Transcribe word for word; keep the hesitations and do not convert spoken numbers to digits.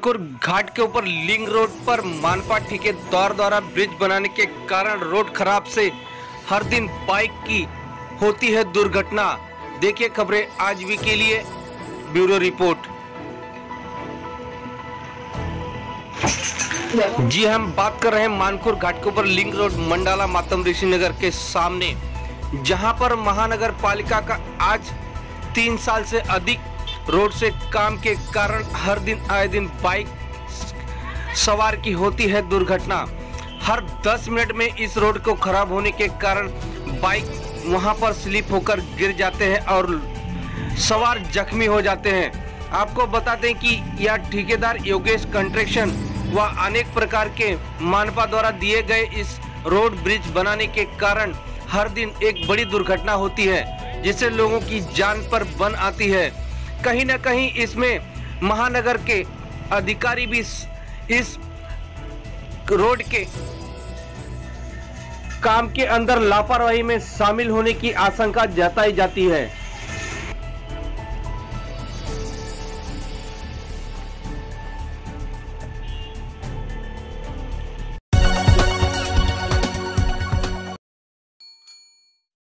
मानकुर घाट के ऊपर link road पर मानपा ठेकेदार द्वारा ब्रिज बनाने के कारण रोड खराब से हर दिन बाइक की होती है दुर्घटना। देखिए खबरें आज भी के लिए, ब्यूरो रिपोर्ट। जी हम बात कर रहे हैं मानकुर घाट के ऊपर लिंक रोड मंडाला मातम ऋषि नगर के सामने, जहां पर महानगर पालिका का आज तीन साल से अधिक रोड से काम के कारण हर दिन आए दिन बाइक सवार की होती है दुर्घटना। हर दस मिनट में इस रोड को खराब होने के कारण बाइक वहां पर स्लिप होकर गिर जाते हैं और सवार जख्मी हो जाते हैं। आपको बताते हैं कि यह ठेकेदार योगेश कंस्ट्रक्शन व अनेक प्रकार के मानपा द्वारा दिए गए इस रोड ब्रिज बनाने के कारण हर दिन एक बड़ी दुर्घटना होती है, जिससे लोगों की जान पर बन आती है। कहीं न कहीं इसमें महानगर के अधिकारी भी इस रोड के काम के अंदर लापरवाही में शामिल होने की आशंका जताई जाती है।